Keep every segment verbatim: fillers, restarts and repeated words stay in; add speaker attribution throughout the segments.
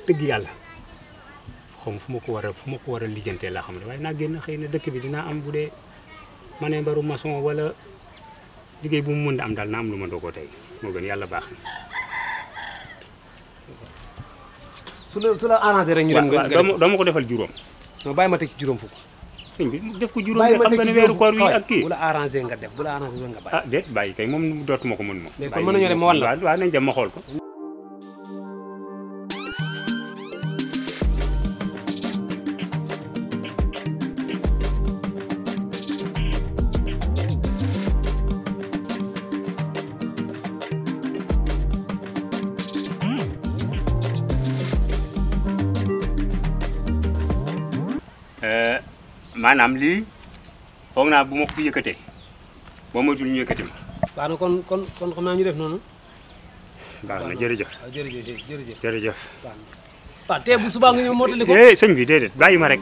Speaker 1: dëgg yàlla xam fu ma ko war a fu ma ko war a lijjantee laa xam ne waaye naa génn xëy na dëkk bi dinaa am bu dee ma ne mbaru maçon wala liggéey bu mu mën a am daal naa am lu ma doogoo tey moo gën yàlla baax na.
Speaker 2: su la su la arrangé rek ñu dem nga
Speaker 1: doo ma ko defal juróom.
Speaker 2: non bàyyi ma teg juróom fukk.
Speaker 1: sëñ bi def ko juróom xam nga ne weeru koor wi ak kii
Speaker 2: bu la arrangé nga def bu la arrangé nga bàyyi.
Speaker 1: ah déet bàyyi kay moom dootuma ko mën moom.
Speaker 2: léegi kon mën nañoo dem ma wan la
Speaker 1: waaw nañ dem ma xool ko. maanaam lii foog naa bu ma ko fi yëkkatee boo moytuwul ñu yëkkati ma.
Speaker 2: baax na kon kon kon xam naa ñu def noonu.
Speaker 1: baax na jërëjëf
Speaker 2: waaw jërëjëf jërëjëf.
Speaker 1: jërëjëf.
Speaker 2: baax na waaw tey bu subaa nga ñëw mottali ko.
Speaker 1: eh sëñ bi déedéet bàyyi ma rek.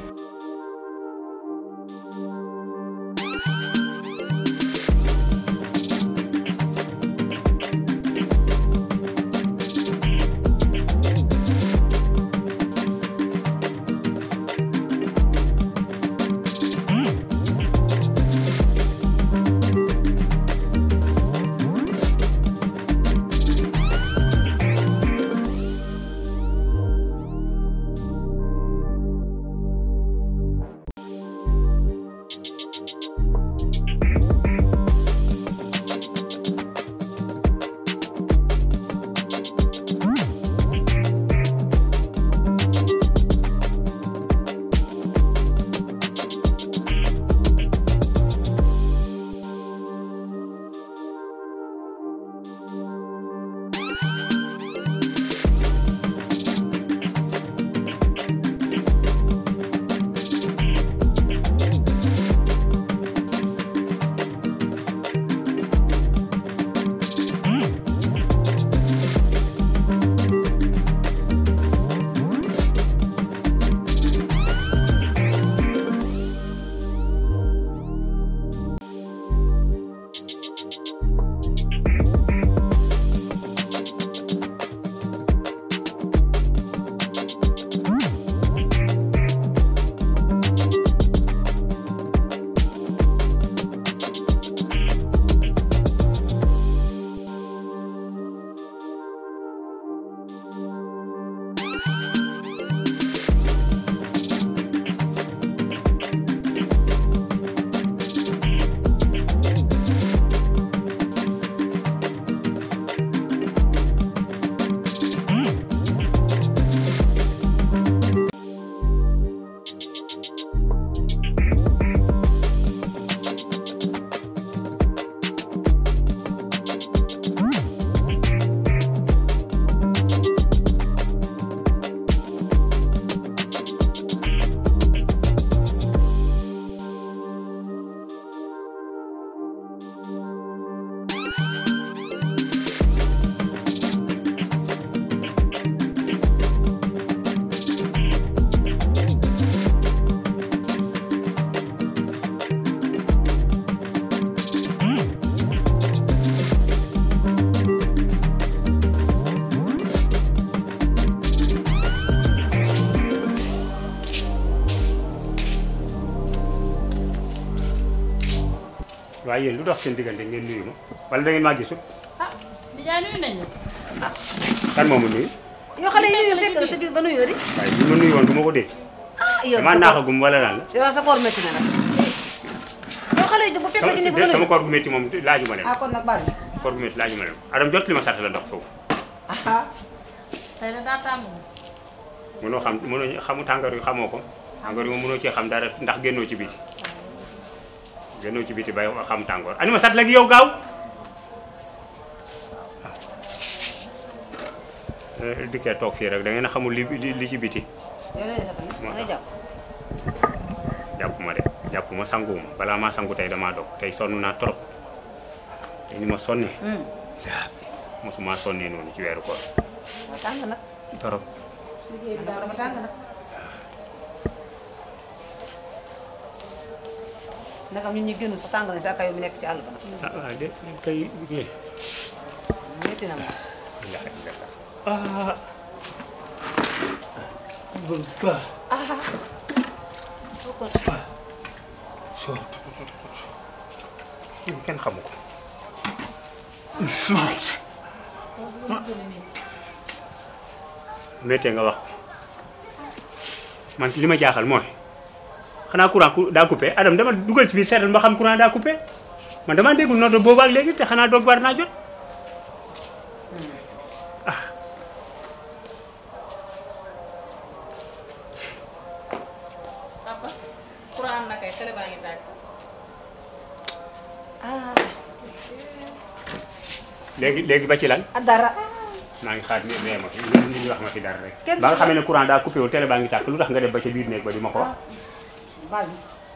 Speaker 1: waaye yéen lu dox seen diggante ngeen nuyu ma wala da ngeen maa gisul.
Speaker 3: ah Ndiaye nuyu nañu.
Speaker 1: ah kan moo ma nuyu.
Speaker 4: yoo xale yi nuyu fekk na sa biir ba nuyoo di.
Speaker 1: waaye bu ma nuyu woon du ma ko dégg.
Speaker 4: ah yow
Speaker 1: damaa naaxagum wala lan la.
Speaker 4: yow sa koor métti na nag. yoo xale yi bu fekk na ci ni ba
Speaker 1: sama koor gu métti moom laaju ma leen.
Speaker 4: ah kon nag bari.
Speaker 1: koor gu métti laaju ma leen Adam jot li ma sàtt la ndox foofu.
Speaker 4: ah.
Speaker 3: tey de daa tàng.
Speaker 1: mënoo xam mënoo xamu tàngoor yi xamoo ko tàngoor yi moom mënoo cee xam dara ndax génnoo ci biti génnoo ci biti bay xam tàngoor ani ma sat la gi yow gaaw dikkee toog fii rek da ngeen a xamul li li ci biti jàpp ma de jàpp ma sanguwuma balaa maa sangu tey damaa dog tey sonn naa trop te ni ma sonne mosuma sonnee noonu ci weeru koor trop
Speaker 4: naka ñun ñu génn sa tàng na sa kayo mi nekk ci àll ba nag.
Speaker 1: ah waaw de kay kii.
Speaker 4: métti na ma.
Speaker 1: ah
Speaker 4: ah.
Speaker 1: kenn xamu ko. méttee nga wax ko man li ma jaaxal mooy xanaa courant daa coupé Adam dama dugal ci biir seetal ma xam courant daa coupé man dama déggul noonu boobu ak léegi te xanaa doog war naa jot ah.
Speaker 3: papa courant am na kay télé baa ngi tàkk.
Speaker 4: ah.
Speaker 1: léegi léegi ba ci lan.
Speaker 4: ah dara.
Speaker 1: maa ngi xaar nee ma fi nit ñi wax ma fi dara rek. ba nga xamee ne courant daa coupé wu télé baa ngi tàkk lu tax nga def ba ca biir néeg ba di ma ko wax.
Speaker 4: bal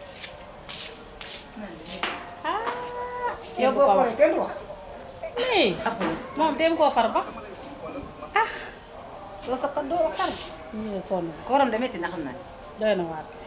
Speaker 3: yow boo ko kenn wax. moom dem koo far ba.
Speaker 4: doo sa doo wax dara.
Speaker 3: ñu sonn.
Speaker 4: kooram de métti na xam naa.
Speaker 3: doy na waar.